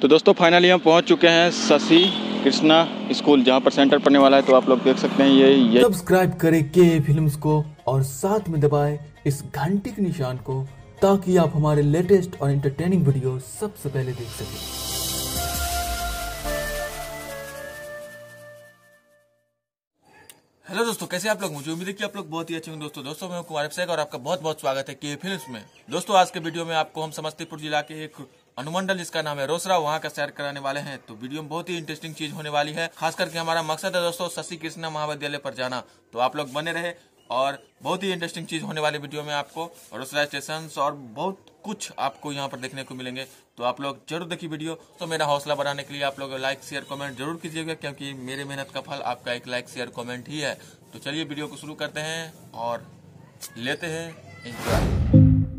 तो दोस्तों फाइनली हम पहुंच चुके हैं शशि कृष्णा स्कूल, जहां पर सेंटर पड़ने वाला है। तो आप लोग देख सकते हैं ये सब्सक्राइब करें के फिल्म्स को और साथ में दबाएं इस घंटी के निशान को, ताकि आप हमारे लेटेस्ट और एंटरटेनिंग वीडियो सबसे पहले देख सकें। हेलो दोस्तों, कैसे आप लोग? मुझे उम्मीद है कि आप लोग बहुत ही अच्छे होंगे। दोस्तों मैं कुमार अभिषेक और आपका बहुत बहुत स्वागत है के फिल्म्स में। दोस्तों आज के वीडियो में आपको हम समस्तीपुर जिला के एक अनुमंडल जिसका नाम है रोसड़ा, वहाँ का सैर कराने वाले हैं। तो वीडियो में बहुत ही इंटरेस्टिंग चीज होने वाली है। खास करके हमारा मकसद है दोस्तों शशि कृष्णा महाविद्यालय पर जाना। तो आप लोग बने रहे और बहुत ही इंटरेस्टिंग चीज होने वाली वीडियो में आपको रोसड़ा स्टेशन और बहुत कुछ आपको यहाँ पर देखने को मिलेंगे। तो आप लोग जरूर देखिए वीडियो। तो मेरा हौसला बढ़ाने के लिए आप लोग लाइक शेयर कमेंट जरूर कीजिएगा, क्योंकि मेरे मेहनत का फल आपका एक लाइक शेयर कमेंट ही है। तो चलिए वीडियो को शुरू करते हैं और लेते हैं एंजॉय।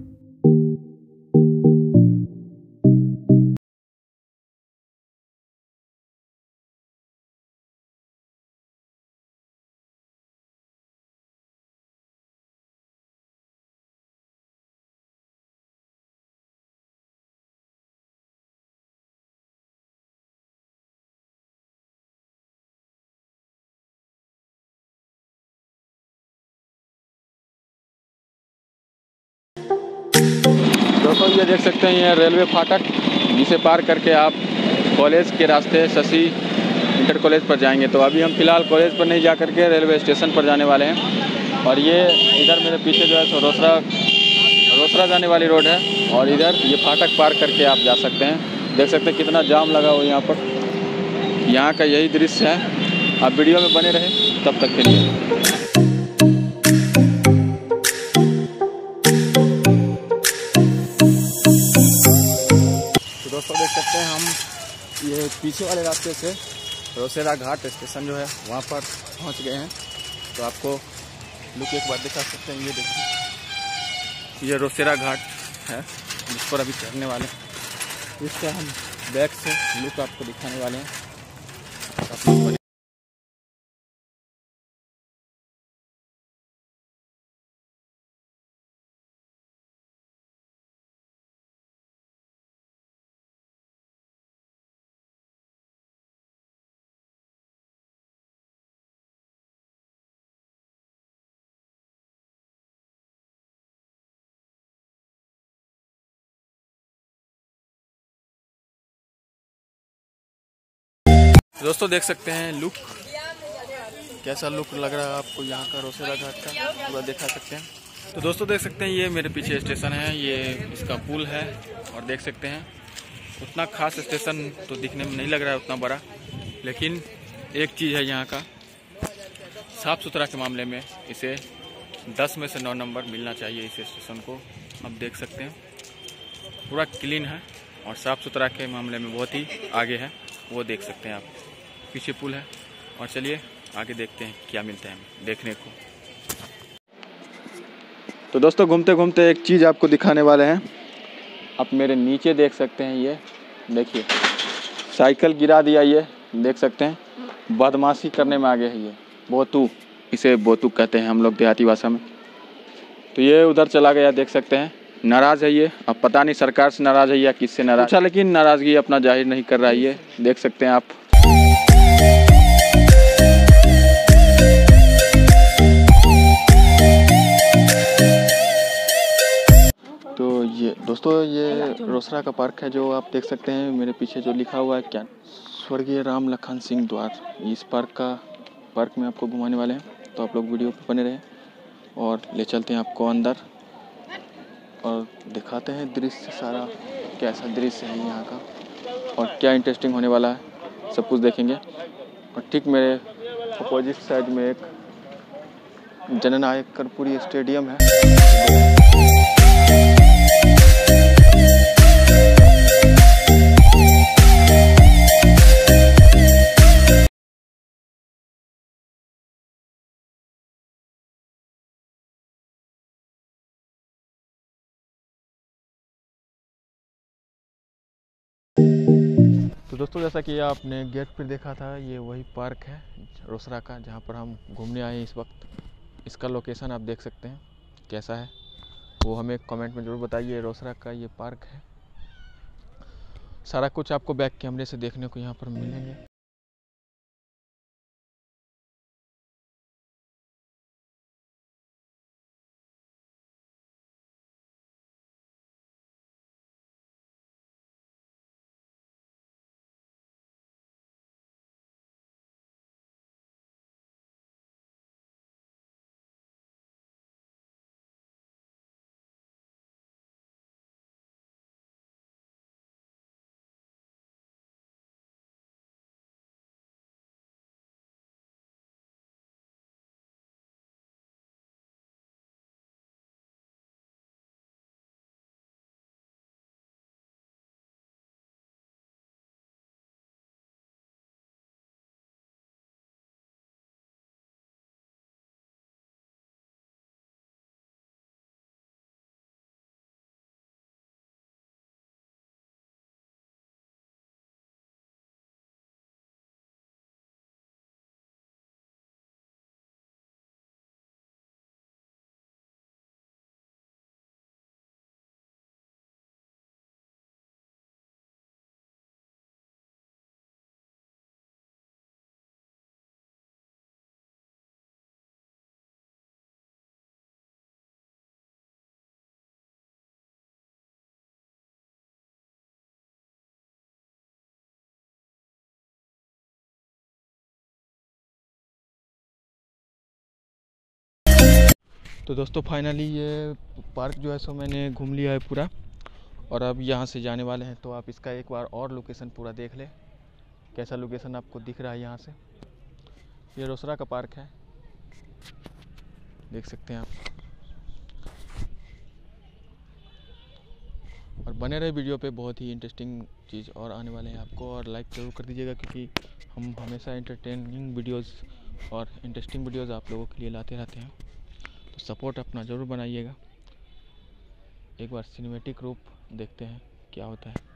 दोस्तों ये देख सकते हैं ये रेलवे फाटक, जिसे पार करके आप कॉलेज के रास्ते शशि इंटर कॉलेज पर जाएंगे। तो अभी हम फिलहाल कॉलेज पर नहीं जा करके रेलवे स्टेशन पर जाने वाले हैं। और ये इधर मेरे पीछे जो है सो रोसड़ा जाने वाली रोड है, और इधर ये फाटक पार करके आप जा सकते हैं। देख सकते हैं कितना जाम लगा हुआ यहाँ पर। यहाँ का यही दृश्य है। आप वीडियो में बने रहें तब तक के लिए। दोस्तों देख सकते हैं हम ये पीछे वाले रास्ते से रोसड़ा घाट स्टेशन जो है वहाँ पर पहुँच गए हैं। तो आपको लुक एक बार दिखा सकते हैं। ये देखिए ये रोसड़ा घाट है जिस पर अभी चढ़ने वाले हैं। इसका हम बैक से लुक आपको दिखाने वाले हैं। दोस्तों देख सकते हैं लुक, कैसा लुक लग रहा है आपको यहाँ का रोसड़ा घाट का, पूरा दिखा सकते हैं। तो दोस्तों देख सकते हैं ये मेरे पीछे स्टेशन है, ये इसका पुल है। और देख सकते हैं उतना खास स्टेशन तो दिखने में नहीं लग रहा है उतना बड़ा, लेकिन एक चीज़ है यहाँ का, साफ़ सुथरा के मामले में इसे 10 में से 9 नंबर मिलना चाहिए इस स्टेशन को। आप देख सकते हैं पूरा क्लीन है और साफ़ सुथरा के मामले में बहुत ही आगे है, वो देख सकते हैं आप। पीछे पुल है और चलिए आगे देखते हैं क्या मिलता है देखने को। तो दोस्तों घूमते घूमते एक चीज़ आपको दिखाने वाले हैं। आप मेरे नीचे देख सकते हैं, ये देखिए साइकिल गिरा दिया, ये देख सकते हैं बदमाशी करने में आगे है। ये बोतू, इसे बोतू कहते हैं हम लोग देहाती भाषा में। तो ये उधर चला गया, देख सकते हैं नाराज़ है ये। अब पता नहीं सरकार से नाराज़ है या किससे नाराज़, अच्छा लेकिन नाराज़गी अपना जाहिर नहीं कर रहा है। ये देख सकते हैं आप। तो ये दोस्तों ये रोसड़ा का पार्क है, जो आप देख सकते हैं मेरे पीछे जो लिखा हुआ है क्या, स्वर्गीय राम लखन सिंह द्वार। इस पार्क में आपको घुमाने वाले हैं। तो आप लोग वीडियो पर बने रहें और ले चलते हैं आपको अंदर और दिखाते हैं दृश्य सारा, कैसा दृश्य है यहाँ का और क्या इंटरेस्टिंग होने वाला है, सब कुछ देखेंगे। और ठीक मेरे अपोजिट साइड में एक जननायक कर्पूरी स्टेडियम है। तो दोस्तों जैसा कि आपने गेट पर देखा था, ये वही पार्क है रोसड़ा का, जहाँ पर हम घूमने आए हैं इस वक्त। इसका लोकेशन आप देख सकते हैं कैसा है, वो हमें कमेंट में ज़रूर बताइए। रोसड़ा का ये पार्क है। सारा कुछ आपको बैक कैमरे से देखने को यहाँ पर मिलेंगे। तो दोस्तों फाइनली ये पार्क जो है सो मैंने घूम लिया है पूरा, और अब यहाँ से जाने वाले हैं। तो आप इसका एक बार और लोकेशन पूरा देख ले, कैसा लोकेशन आपको दिख रहा है यहाँ से। ये रोसड़ा का पार्क है, देख सकते हैं आप। और बने रहे वीडियो पे, बहुत ही इंटरेस्टिंग चीज़ और आने वाले हैं आपको। और लाइक ज़रूर कर दीजिएगा, क्योंकि हम हमेशा इंटरटेनिंग वीडियोज़ और इंटरेस्टिंग वीडियोज़ आप लोगों के लिए लाते रहते हैं। तो सपोर्ट अपना ज़रूर बनाइएगा। एक बार सिनेमैटिक रूप देखते हैं क्या होता है।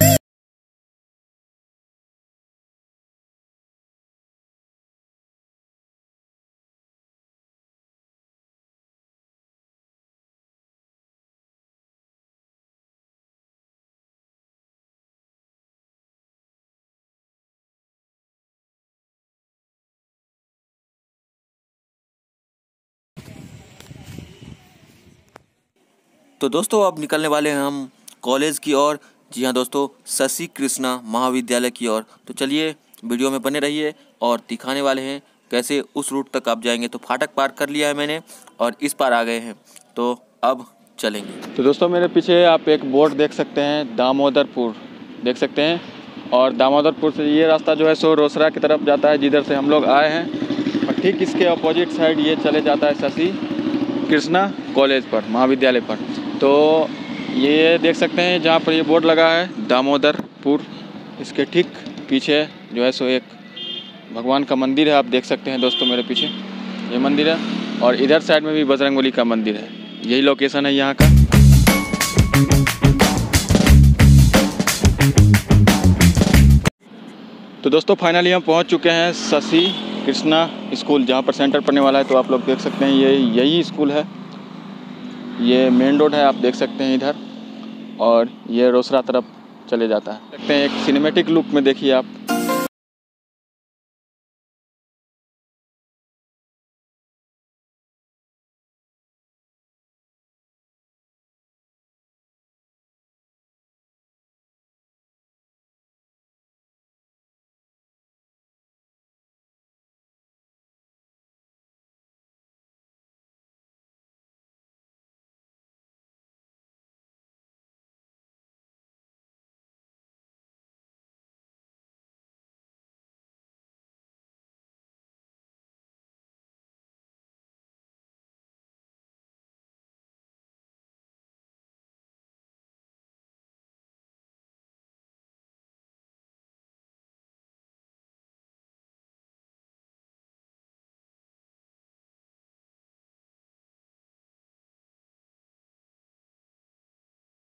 तो दोस्तों अब निकलने वाले हैं हम कॉलेज की ओर। जी हाँ दोस्तों, शशि कृष्णा महाविद्यालय की ओर। तो चलिए वीडियो में बने रहिए और दिखाने वाले हैं कैसे उस रूट तक आप जाएंगे। तो फाटक पार कर लिया है मैंने और इस पार आ गए हैं, तो अब चलेंगे। तो दोस्तों मेरे पीछे आप एक बोर्ड देख सकते हैं, दामोदरपुर देख सकते हैं। और दामोदरपुर से ये रास्ता जो है सो रोसड़ा की तरफ जाता है, जिधर से हम लोग आए हैं। और ठीक इसके अपोजिट साइड ये चले जाता है शशि कृष्णा कॉलेज पर, महाविद्यालय पर। तो ये देख सकते हैं जहाँ पर ये बोर्ड लगा है दामोदरपुर, इसके ठीक पीछे जो है सो एक भगवान का मंदिर है। आप देख सकते हैं दोस्तों मेरे पीछे ये मंदिर है, और इधर साइड में भी बजरंगबली का मंदिर है। यही लोकेशन है यहाँ का। तो दोस्तों फाइनली हम पहुँच चुके हैं शशि कृष्णा स्कूल, जहाँ पर सेंटर पड़ने वाला है। तो आप लोग देख सकते हैं ये यही स्कूल है। ये मेन रोड है, आप देख सकते हैं इधर, और ये रोसड़ा तरफ चले जाता है। देखते हैं एक सिनेमैटिक लुक में, देखिए आप।